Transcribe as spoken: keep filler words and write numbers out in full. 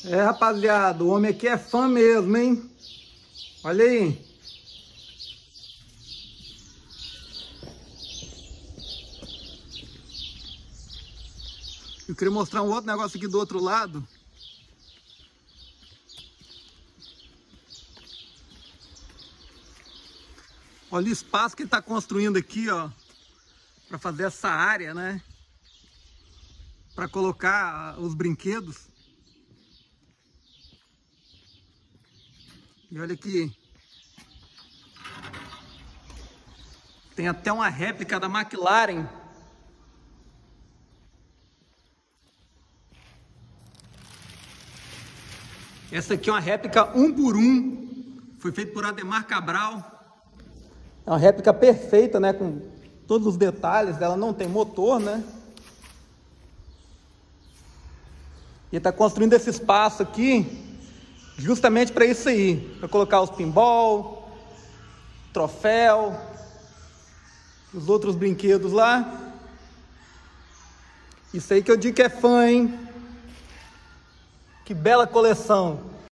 É, rapaziada, o homem aqui é fã mesmo, hein? Olha aí. Eu queria mostrar um outro negócio aqui do outro lado. Olha o espaço que ele está construindo aqui, ó. Para fazer essa área, né? Para colocar os brinquedos. E olha aqui. Tem até uma réplica da McLaren. Essa aqui é uma réplica um por um. Foi feita por Ademar Cabral. É uma réplica perfeita, né? Com todos os detalhes. Ela não tem motor, né? E está construindo esse espaço aqui justamente para isso aí. Para colocar os pinball, troféu, os outros brinquedos lá. Isso aí que eu digo que é fã, hein? Que bela coleção!